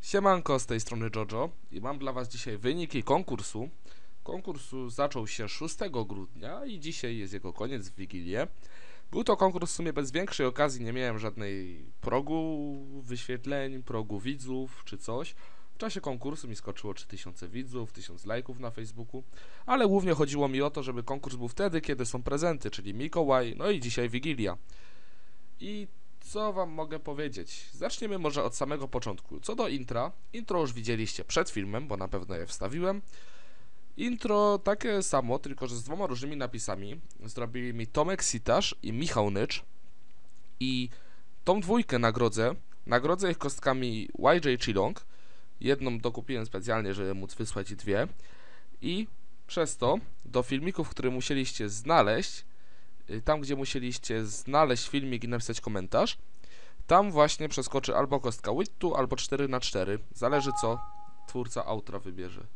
Siemanko, z tej strony Jojo i mam dla was dzisiaj wyniki konkursu. Konkurs zaczął się 6 grudnia i dzisiaj jest jego koniec w Wigilię. Był to konkurs w sumie bez większej okazji, nie miałem żadnej progu wyświetleń, progu widzów czy coś. W czasie konkursu mi skoczyło 3000 widzów, 1000 lajków na Facebooku, ale głównie chodziło mi o to, żeby konkurs był wtedy, kiedy są prezenty, czyli Mikołaj, no i dzisiaj Wigilia. I co wam mogę powiedzieć? Zaczniemy może od samego początku. Co do intra, intro już widzieliście przed filmem, bo na pewno je wstawiłem. Intro takie samo, tylko że z dwoma różnymi napisami. Zrobili mi Tomek Sitasz i Michał Nycz. I tą dwójkę nagrodzę ich kostkami YJ Chilong. Jedną dokupiłem specjalnie, żeby móc wysłać dwie. I przez to do filmików, które musieliście znaleźć, tam gdzie musieliście znaleźć filmik i napisać komentarz, tam właśnie przeskoczy albo kostka Wittu, albo 4×4, zależy co twórca outra wybierze.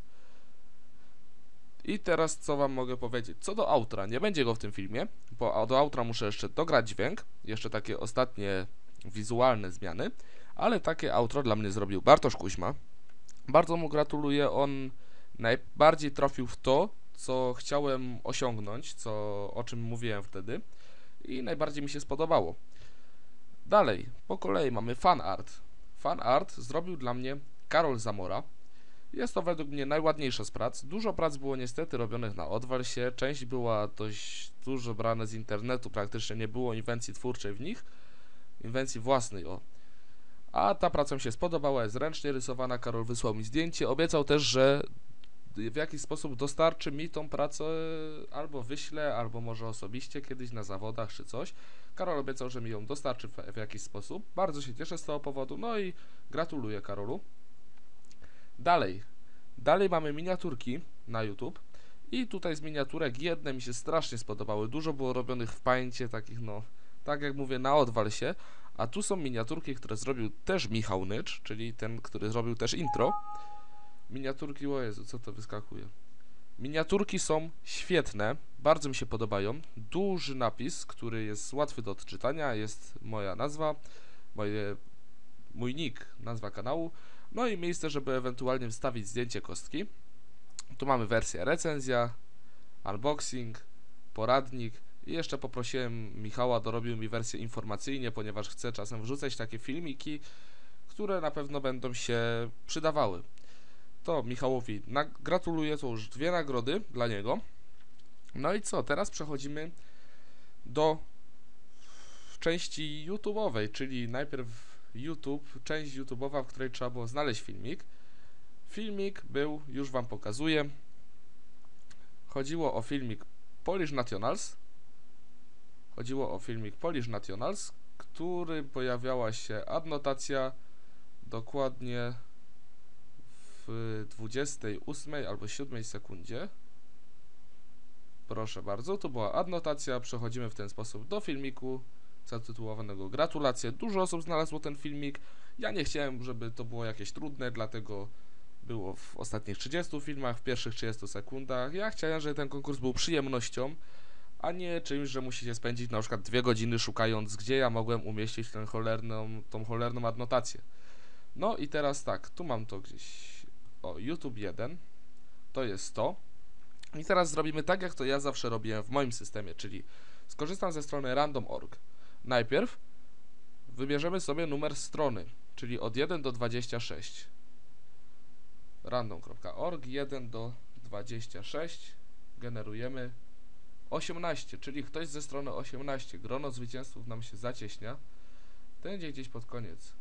I teraz co wam mogę powiedzieć? Co do outra, nie będzie go w tym filmie, bo do outra muszę jeszcze dograć dźwięk, jeszcze takie ostatnie wizualne zmiany, ale takie outro dla mnie zrobił Bartosz Kuźma. Bardzo mu gratuluję, on najbardziej trafił w to, co chciałem osiągnąć, o czym mówiłem wtedy i najbardziej mi się spodobało. Dalej, po kolei mamy fan art. Fan art zrobił dla mnie Karol Zamora. Jest to według mnie najładniejsza z prac. Dużo prac było niestety robionych na odwal się, część była dość dużo brane z internetu, praktycznie nie było inwencji twórczej w nich, inwencji własnej, A ta praca mi się spodobała, jest ręcznie rysowana, Karol wysłał mi zdjęcie, obiecał też, że w jakiś sposób dostarczy mi tą pracę, albo wyślę, albo może osobiście kiedyś na zawodach czy coś. Karol obiecał, że mi ją dostarczy w jakiś sposób. Bardzo się cieszę z tego powodu, no i gratuluję Karolu. Dalej mamy miniaturki na YouTube i tutaj z miniaturek jedne mi się strasznie spodobały. Dużo było robionych w Paincie, takich tak jak mówię, na odwal się. A tu są miniaturki, które zrobił też Michał Nycz, czyli ten, który zrobił też intro. Miniaturki, o Jezu, co to wyskakuje? Miniaturki są świetne, bardzo mi się podobają. Duży napis, który jest łatwy do odczytania, jest moja nazwa, mój nick, nazwa kanału, no i miejsce, żeby ewentualnie wstawić zdjęcie kostki. Tu mamy wersję recenzja, unboxing, poradnik i jeszcze poprosiłem Michała, dorobił mi wersję informacyjnie, ponieważ chcę czasem wrzucać takie filmiki, które na pewno będą się przydawały. To Michałowi gratuluję, to już dwie nagrody dla niego. No i co, teraz przechodzimy do części YouTube'owej, czyli najpierw YouTube, część YouTube'owa, w której trzeba było znaleźć filmik. Filmik był, już wam pokazuję. Chodziło o filmik Polish Nationals, który pojawiała się adnotacja dokładnie w 28 albo 7 sekundzie. Proszę bardzo, to była adnotacja. Przechodzimy w ten sposób do filmiku zatytułowanego Gratulacje. Dużo osób znalazło ten filmik. Ja nie chciałem, żeby to było jakieś trudne, dlatego było w ostatnich 30 filmach, w pierwszych 30 sekundach. Ja chciałem, żeby ten konkurs był przyjemnością, a nie czymś, że musicie spędzić na przykład 2 godziny szukając, gdzie ja mogłem umieścić tą cholerną adnotację. No i teraz tak, tu mam to gdzieś. O, YouTube 1, to jest to. I teraz zrobimy tak, jak to ja zawsze robiłem w moim systemie, czyli skorzystam ze strony random.org. Najpierw wybierzemy sobie numer strony, czyli od 1 do 26. Random.org 1 do 26. Generujemy 18, czyli ktoś ze strony 18. Grono zwycięzców nam się zacieśnia. Będzie gdzieś pod koniec.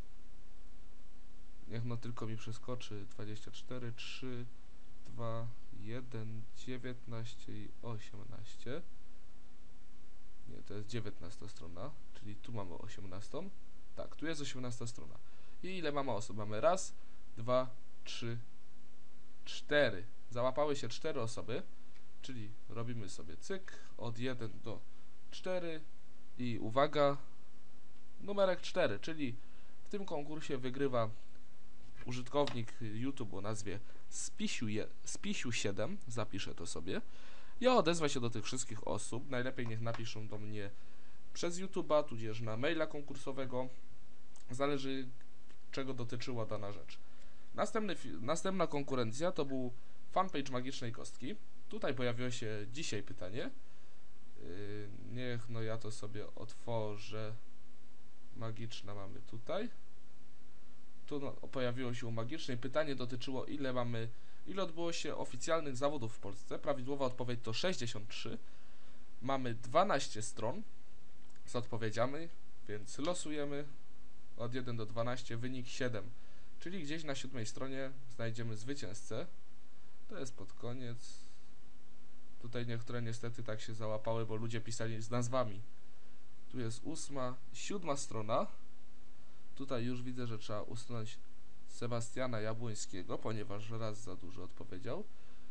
Niech no tylko mi przeskoczy 24, 3, 2, 1, 19 i 18. Nie, to jest 19 strona, czyli tu mamy 18. Tak, tu jest 18 strona. I ile mamy osób? Mamy raz, 2, 3, 4. Załapały się 4 osoby, czyli robimy sobie cyk od 1 do 4 i uwaga, numerek 4, czyli w tym konkursie wygrywa użytkownik YouTube o nazwie Spisiu7, zapiszę to sobie. Ja odezwę się do tych wszystkich osób, najlepiej niech napiszą do mnie przez YouTube'a, tudzież na maila konkursowego. Zależy, czego dotyczyła dana rzecz. Następna konkurencja to był fanpage Magicznej Kostki. Tutaj pojawiło się dzisiaj pytanie. Niech no ja to sobie otworzę. Magiczna mamy tutaj. Tu no, pojawiło się u Magicznej. Pytanie dotyczyło ile odbyło się oficjalnych zawodów w Polsce. Prawidłowa odpowiedź to 63. Mamy 12 stron z odpowiedziami, więc losujemy od 1 do 12, wynik 7. Czyli gdzieś na 7 stronie znajdziemy zwycięzcę. To jest pod koniec. Tutaj niektóre niestety tak się załapały, bo ludzie pisali z nazwami. Tu jest 7 strona. Tutaj już widzę, że trzeba usunąć Sebastiana Jabłońskiego, ponieważ raz za dużo odpowiedział.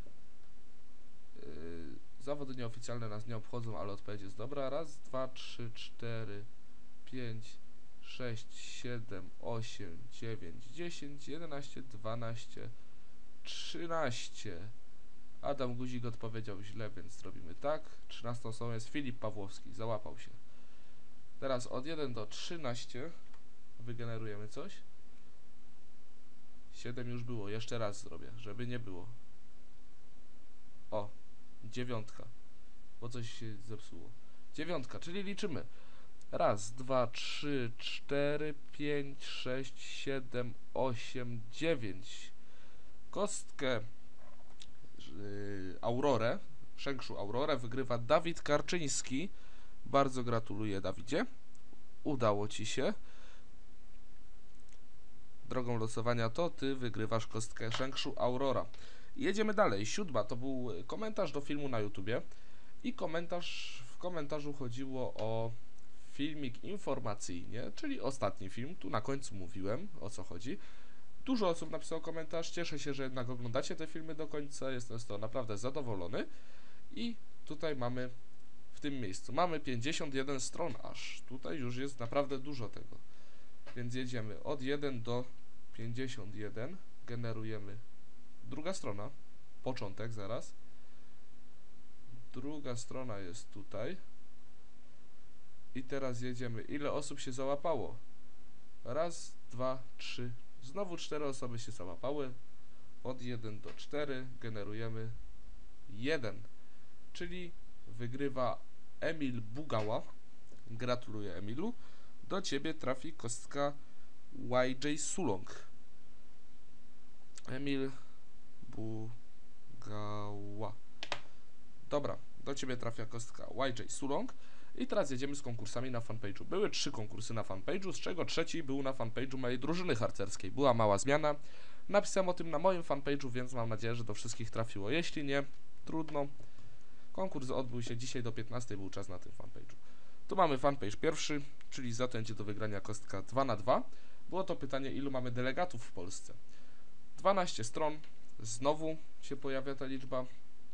Zawody nieoficjalne nas nie obchodzą, ale odpowiedź jest dobra. Raz, 2, 3, 4, 5, 6, 7, 8, 9, 10, 11, 12, 13. Adam Guzik odpowiedział źle, więc zrobimy tak. 13 osobą jest Filip Pawłowski, załapał się. Teraz od 1 do 13 wygenerujemy coś. 7 już było, jeszcze raz zrobię, żeby nie było. O, 9, bo coś się zepsuło. 9, czyli liczymy. Raz, 2, 3, 4, 5, 6, 7, 8, 9. Kostkę Aurorę, Szenkszu Aurorę wygrywa Dawid Karczyński. Bardzo gratuluję, Dawidzie. Udało ci się. Drogą losowania to ty wygrywasz kostkę Szenkszu Aurora. Jedziemy dalej. 7 to był komentarz do filmu na YouTubie i w komentarzu chodziło o filmik informacyjnie, czyli ostatni film. Tu na końcu mówiłem, o co chodzi. Dużo osób napisało komentarz. Cieszę się, że jednak oglądacie te filmy do końca. Jestem z tego naprawdę zadowolony. I tutaj mamy w tym miejscu. Mamy 51 stron aż. Tutaj już jest naprawdę dużo tego. Więc jedziemy od 1 do 51. Generujemy. Druga strona. Początek zaraz. Druga strona jest tutaj. I teraz jedziemy. Ile osób się załapało? Raz, 2, 3. Znowu 4 osoby się załapały. Od 1 do 4 generujemy 1. Czyli wygrywa Emil Bugała. Gratuluję, Emilu. Do ciebie trafi kostka YJ Sulong. Emil Bugała. Dobra, do ciebie trafia kostka YJ Sulong. I teraz jedziemy z konkursami na fanpage'u. Były 3 konkursy na fanpage'u, z czego trzeci był na fanpage'u mojej drużyny harcerskiej. Była mała zmiana. Napisałem o tym na moim fanpage'u, więc mam nadzieję, że do wszystkich trafiło. Jeśli nie, trudno. Konkurs odbył się dzisiaj do 15, był czas na tym fanpage'u. Tu mamy fanpage pierwszy, czyli za to będzie do wygrania kostka 2×2. Było to pytanie, ilu mamy delegatów w Polsce. 12 stron, znowu się pojawia ta liczba.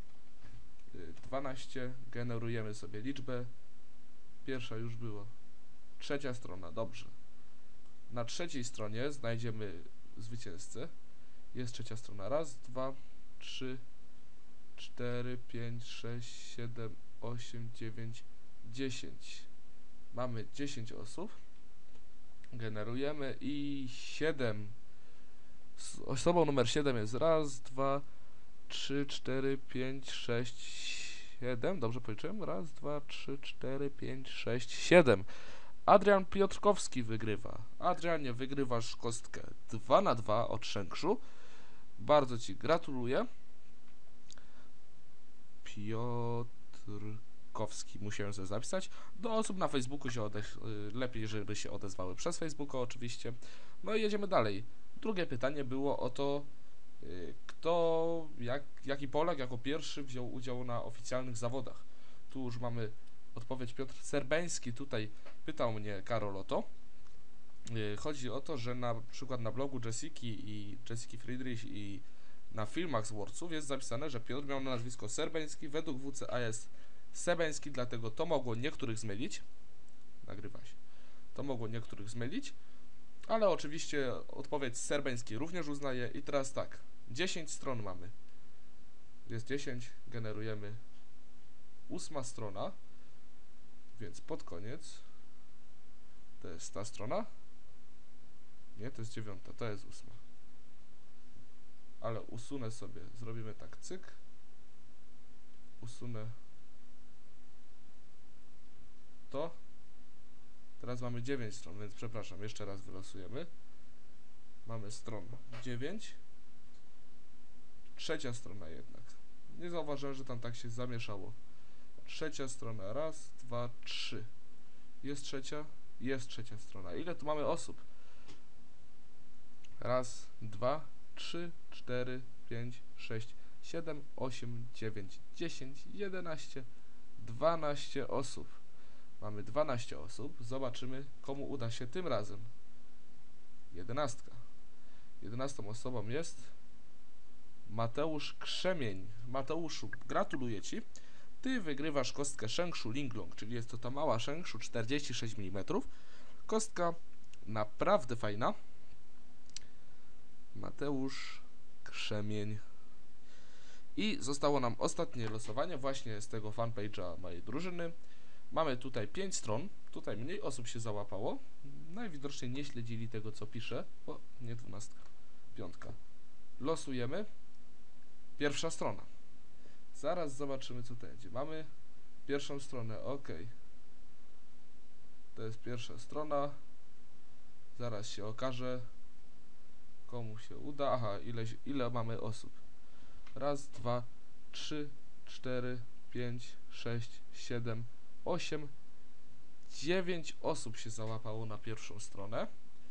12, generujemy sobie liczbę. Pierwsza już była. Trzecia strona, dobrze. Na trzeciej stronie znajdziemy zwycięzcę. Jest trzecia strona. Raz, 2, 3, 4, 5, 6, 7, 8, 9, 10. Mamy 10 osób. Generujemy i 7. Osobą numer 7 jest raz, 2, 3, 4, 5, 6, 7. Dobrze policzyłem? Raz, 2, 3, 4, 5, 6, 7. Adrian Piotrkowski wygrywa. Adrianie, wygrywasz kostkę 2×2 od Szenkszu. Bardzo ci gratuluję. Piotrkowski, musiałem sobie zapisać. Do osób na Facebooku się lepiej, żeby się odezwały przez Facebooka oczywiście. No i jedziemy dalej. Drugie pytanie było o to, jaki Polak jako pierwszy wziął udział na oficjalnych zawodach. Tu już mamy odpowiedź. Piotr Serbeński tutaj pytał mnie, Karol, o to. Chodzi o to, że na przykład na blogu Jessiki Friedrich i na filmach z Worców jest zapisane, że Piotr miał na nazwisko Serbeński, według WCA jest Sebeński, dlatego to mogło niektórych zmylić. Nagrywa się. To mogło niektórych zmylić, ale oczywiście odpowiedź Serbeński również uznaje. I teraz tak, 10 stron mamy. Jest 10, generujemy 8 strona, więc pod koniec to jest ta strona. Nie, to jest 9, to jest 8. Ale usunę sobie, zrobimy tak, cyk. Usunę to. Teraz mamy 9 stron, więc przepraszam, jeszcze raz wylosujemy. Mamy stron 9. Trzecia strona jednak. Nie zauważyłem, że tam tak się zamieszało. Trzecia strona, raz, dwa, trzy. Jest trzecia? Jest trzecia strona. Ile tu mamy osób? Raz, dwa, 3, 4, 5, 6, 7, 8, 9, 10, 11, 12 osób. Mamy 12 osób. Zobaczymy, komu uda się tym razem. 11. 11 osobą jest Mateusz Krzemień. Mateuszu, gratuluję Ci. Ty wygrywasz kostkę Shengshu Linglong, czyli jest to ta mała Shengshu 46 mm. Kostka naprawdę fajna. Mateusz Krzemień. I zostało nam ostatnie losowanie właśnie z tego fanpage'a mojej drużyny. Mamy tutaj 5 stron. Tutaj mniej osób się załapało. Najwidoczniej nie śledzili tego, co piszę. O, nie 12. 5. Losujemy. Pierwsza strona. Zaraz zobaczymy, co to będzie. Mamy pierwszą stronę. OK. To jest pierwsza strona. Zaraz się okaże, komu się uda. Aha, ile mamy osób? Raz, dwa, 3, 4, 5, 6, 7, 8, 9 osób się załapało na pierwszą stronę.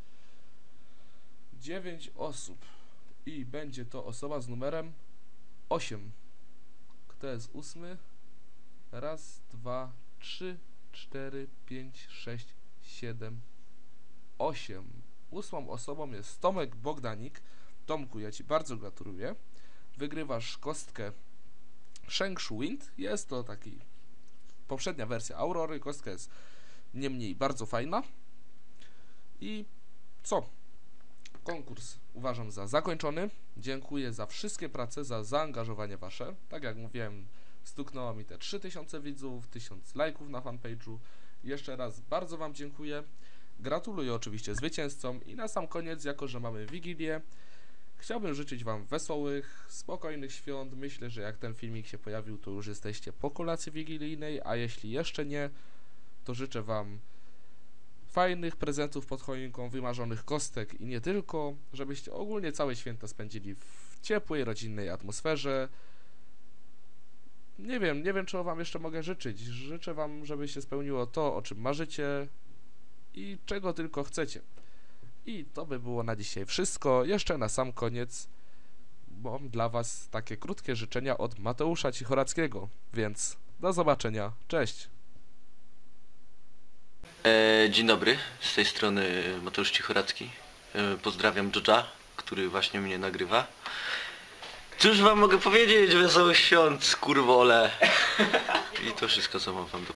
9 osób. I będzie to osoba z numerem 8. Kto jest 8? Raz, 2, 3, 4, 5, 6, 7, 8. 8 osobą jest Tomek Bogdanik. Tomku, ja Ci bardzo gratuluję. Wygrywasz kostkę Shengshu Wind. Jest to taki poprzednia wersja Aurory. Kostka jest niemniej bardzo fajna. I co? Konkurs uważam za zakończony. Dziękuję za wszystkie prace, za zaangażowanie Wasze. Tak jak mówiłem, stuknęło mi te 3000 widzów, 1000 lajków na fanpage'u. Jeszcze raz bardzo Wam dziękuję. Gratuluję oczywiście zwycięzcom i na sam koniec, jako że mamy Wigilię, chciałbym życzyć Wam wesołych, spokojnych świąt. Myślę, że jak ten filmik się pojawił, to już jesteście po kolacji wigilijnej, a jeśli jeszcze nie, to życzę Wam fajnych prezentów pod choinką, wymarzonych kostek i nie tylko, żebyście ogólnie całe święta spędzili w ciepłej, rodzinnej atmosferze. Nie wiem, czego Wam jeszcze mogę życzyć. Życzę Wam, żeby się spełniło to, o czym marzycie i czego tylko chcecie. I to by było na dzisiaj wszystko. Jeszcze na sam koniec mam dla Was takie krótkie życzenia od Mateusza Cichorackiego, więc do zobaczenia. Cześć! Dzień dobry, z tej strony Mateusz Cichoracki. Pozdrawiam Joja, który właśnie mnie nagrywa. Cóż Wam mogę powiedzieć? Wesołych świąt, kurwole! I to wszystko, co mam Wam do